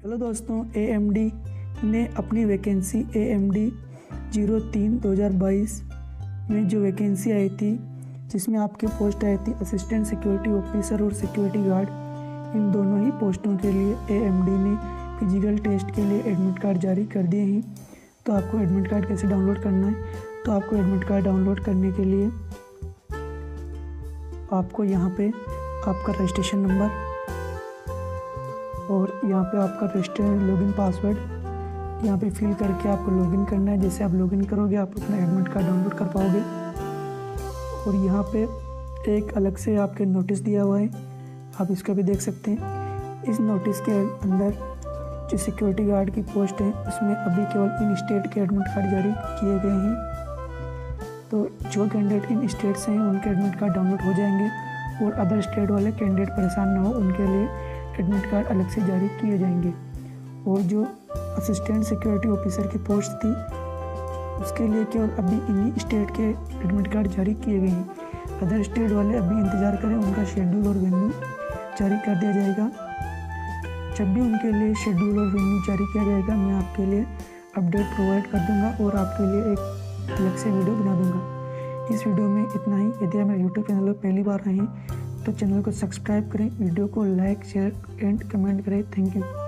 Hello दोस्तों, AMD ने अपनी वैकेंसी AMD 03/2022 में जो वैकेंसी आई थी, जिसमें आपकी पोस्ट आई थी असिस्टेंट सिक्योरिटी ऑफिसर और सिक्योरिटी गार्ड, इन दोनों ही पोस्टों के लिए AMD ने फिजिकल टेस्ट के लिए एडमिट कार्ड जारी कर दिए हैं। तो आपको एडमिट कार्ड कैसे डाउनलोड करना है? तो आपको एडमिट कार्ड डाउनलोड करने के लिए आपको यहाँ पे आपका रजिस्ट्रेशन नंबर और यहाँ पे आपका रजिस्टर लॉगिन पासवर्ड यहाँ पे फिल करके आपको लॉगिन करना है। जैसे आप लॉगिन करोगे आप अपना एडमिट कार्ड डाउनलोड कर पाओगे। और यहाँ पे एक अलग से आपके नोटिस दिया हुआ है, आप इसका भी देख सकते हैं। इस नोटिस के अंदर जो सिक्योरिटी गार्ड की पोस्ट है उसमें अभी केवल इन स्टेट के एडमिट कार्ड जारी किए गए हैं। तो जो कैंडिडेट इन स्टेट्स हैं उनके एडमिट कार्ड डाउनलोड हो जाएंगे और अदर स्टेट वाले कैंडिडेट परेशान ना हो, उनके लिए एडमिट कार्ड अलग से जारी किए जाएंगे। और जो असिस्टेंट सिक्योरिटी ऑफिसर की पोस्ट थी उसके लिए केवल अभी इन्हीं स्टेट के एडमिट कार्ड जारी किए गए हैं। अदर स्टेट वाले अभी इंतज़ार करें, उनका शेड्यूल और वेन्यू जारी कर दिया जाएगा। जब भी उनके लिए शेड्यूल और वेन्यू जारी किया जाएगा मैं आपके लिए अपडेट प्रोवाइड कर दूंगा और आपके लिए एक अलग से वीडियो बना दूंगा। इस वीडियो में इतना ही। यदि आप मेरे यूट्यूब चैनल पर पहली बार आए हैं तो चैनल को सब्सक्राइब करें, वीडियो को लाइक शेयर एंड कमेंट करें। Thank you.